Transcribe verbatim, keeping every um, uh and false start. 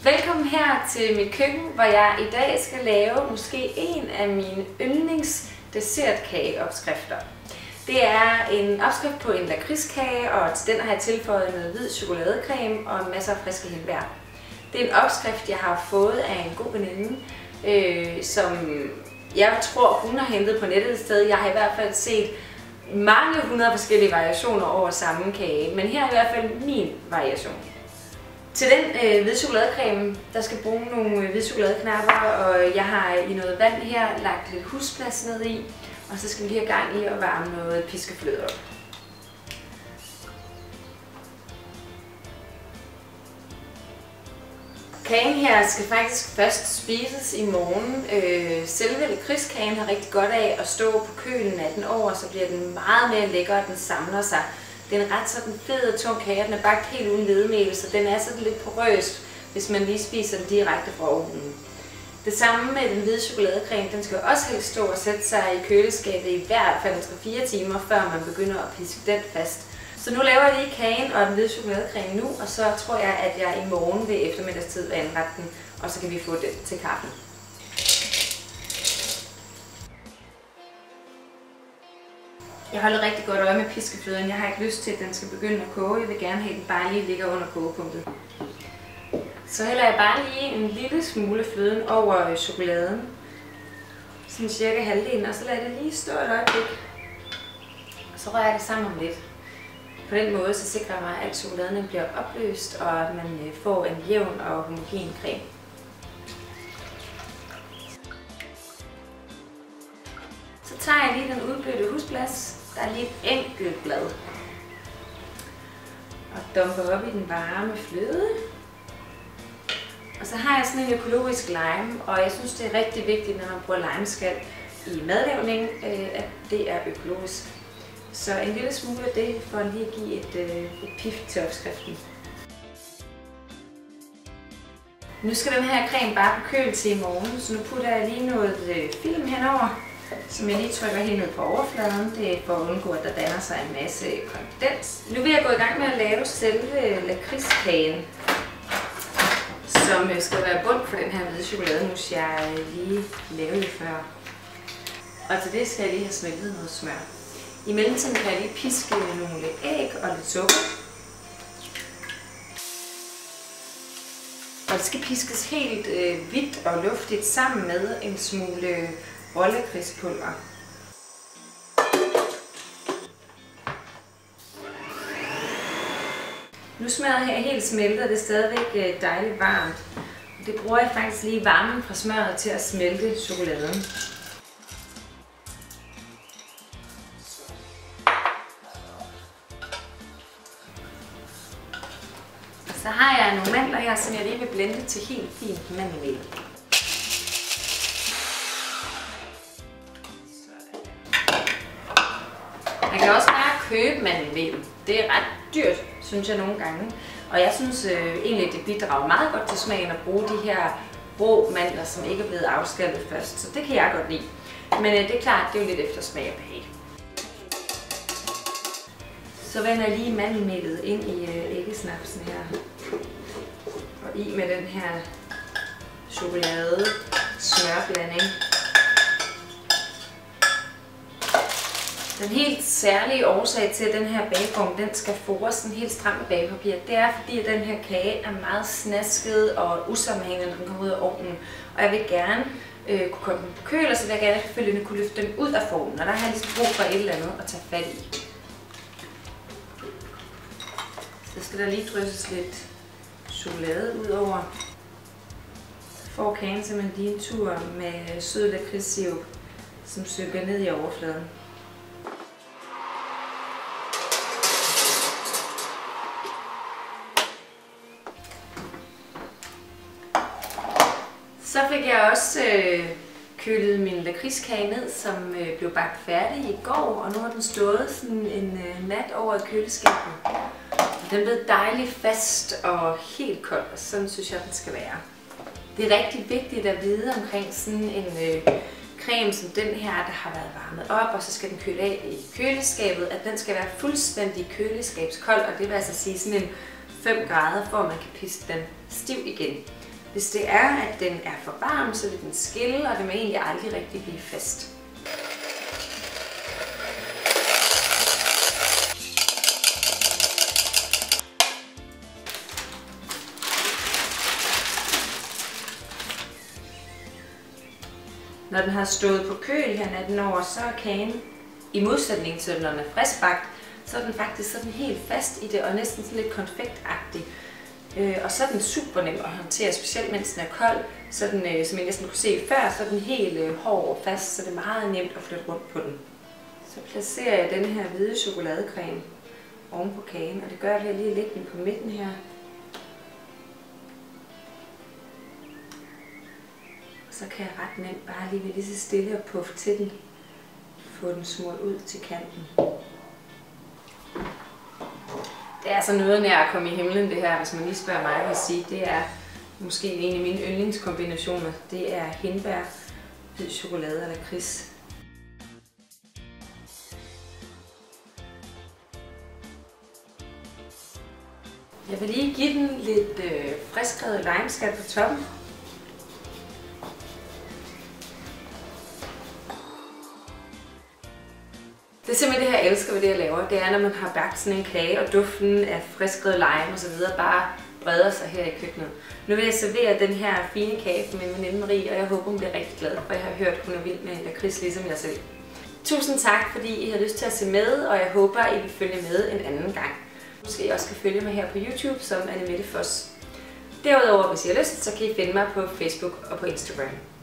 Velkommen her til mit køkken, hvor jeg i dag skal lave måske en af mine yndlings dessertkageopskrifter. Det er en opskrift på en lakridskage, og til den har jeg tilføjet noget hvid chokoladecreme og masser af friske hindbær. Det er en opskrift, jeg har fået af en god veninde, øh, som jeg tror, hun har hentet på nettet et sted. Jeg har i hvert fald set mange hundrede forskellige variationer over samme kage, men her er i hvert fald min variation. Til den øh, hvide chokoladecreme, der skal bruge nogle øh, hvide chokoladeknapper, og jeg har i noget vand her lagt lidt husblas ned i, og så skal vi lige have gang i at varme noget piskefløde op. Kagen her skal faktisk først spises i morgen. Øh, selve lakridskagen har rigtig godt af at stå på kølen natten over, så bliver den meget mere lækker, og den samler sig. Det er en ret sådan fed og tung kage, den er bagt helt uden hvedemel, så den er sådan lidt porøs, hvis man lige spiser den direkte fra ovnen. Det samme med den hvide chokoladecreme, den skal også helst stå og sætte sig i køleskabet i hvert fald tre til fire timer, før man begynder at piske den fast. Så nu laver jeg lige kagen og den hvide chokoladecreme nu, og så tror jeg, at jeg i morgen ved eftermiddagstid vil anrette den, og så kan vi få den til kaffen. Jeg holder rigtig godt øje med piskefløden. Jeg har ikke lyst til, at den skal begynde at koge. Jeg vil gerne have, at den bare lige ligger under kogepunktet. Så hælder jeg bare lige en lille smule fløden over chokoladen. Sådan cirka halvdelen, og så lader jeg det lige stå et øjeblik. Og så rører jeg det sammen om lidt. På den måde så sikrer jeg mig, at chokoladen bliver opløst, og at man får en jævn og homogen creme. Så tager jeg lige den udblødte husblas. Der er lige et enkelt blad. Og dumper op i den varme fløde. Og så har jeg sådan en økologisk lime, og jeg synes det er rigtig vigtigt, når man bruger limeskal i madlavning, at det er økologisk. Så en lille smule af det for lige at give et, et pif til opskriften. Nu skal den her creme bare på køl til i morgen, så nu putter jeg lige noget film henover, som jeg lige trykker helt ned på overfladen. Det er for at undgå, at der danner sig en masse kondens. Nu vil jeg gå i gang med at lave selve lakridskagen, som skal være bund for den her hvide chokolademus, jeg lige lavede før. Og til det skal jeg lige have smeltet noget smør. I mellemtiden kan jeg lige piske nogle æg og lidt sukker. Og det skal piskes helt øh, hvidt og luftigt sammen med en smule rollekridspulver. Nu smøret her helt smeltet, og det er stadigvæk dejligt varmt. Det bruger jeg faktisk lige varmen fra smøret til at smelte chokoladen. Så har jeg nogle mandler her, som jeg lige vil blende til helt fint mandelmel. Man kan også bare købe mandelmel. Det er ret dyrt, synes jeg nogle gange. Og jeg synes øh, egentlig, det bidrager meget godt til smagen at bruge de her rå mandler, som ikke er blevet afskallet først. Så det kan jeg godt lide. Men øh, det er klart, det er jo lidt efter smag og behag. Så vender jeg lige mandelmelet ind i øh, æggesnapsen her. Og i med den her chokolade smørblanding. Den helt særlige årsag til, at den her bageform den skal fores sådan helt stramt med bagepapir, det er fordi, at den her kage er meget snasket og usammenhængende, når den kommer ud af ovnen. Og jeg vil gerne øh, kunne komme den på køl, og så vil jeg gerne selvfølgelig kunne løfte den ud af formen. Og der har jeg ligesom brug for et eller andet at tage fat i. Så skal der lige drysses lidt chokolade ud over. Så får kagen simpelthen lige en tur med sød lakridssirup, som synker ned i overfladen. Så fik jeg også øh, kølet min lakridskage ned, som øh, blev bagt færdig i går, og nu har den stået sådan en øh, nat over i køleskabet. Den er blevet dejligt fast og helt kold, og sådan synes jeg, den skal være. Det er rigtig vigtigt at vide omkring sådan en øh, creme som den her, der har været varmet op, og så skal den køle af i køleskabet, at den skal være fuldstændig køleskabskold, og det vil altså sige sådan en fem grader, for at man kan piske den stiv igen. Hvis det er, at den er for varm, så vil den skille, og den vil egentlig aldrig rigtig blive fast. Når den har stået på køl her natten over, så er kagen, i modsætning til når den er friskbagt, så er den faktisk sådan helt fast i det og næsten sådan lidt konfektagtig. Øh, og så er den super nem at håndtere, specielt mens den er kold. Så den, øh, som jeg næsten kunne se før, så er den helt øh, hård og fast, så det er meget nemt at flytte rundt på den. Så placerer jeg den her hvide chokoladecreme oven på kagen, og det gør jeg ved at lige lægge den på midten her. Så kan jeg ret nemt bare lige ved lige så stille og puffe til den. Få den smurt ud til kanten. Det er altså noget nær at komme i himlen det her, hvis man lige spørger mig, vil jeg sige. Det er måske en af mine yndlingskombinationer. Det er hindbær, hvid chokolade eller lakrids. Jeg vil lige give den lidt øh, friskrevet limeskat på toppen. Det er simpelthen det her, jeg elsker ved det, jeg laver. Det er, når man har bagt sådan en kage, og duften af friskrevet lime og så videre bare breder sig her i køkkenet. Nu vil jeg servere den her fine kage for min veninde Marie, og jeg håber, hun bliver rigtig glad, for jeg har hørt, hun er vild med lakrids ligesom jeg selv. Tusind tak, fordi I har lyst til at se med, og jeg håber, I vil følge med en anden gang. Måske I også kan følge mig her på YouTube som Annemette Foss. Derudover, hvis I har lyst, så kan I finde mig på Facebook og på Instagram.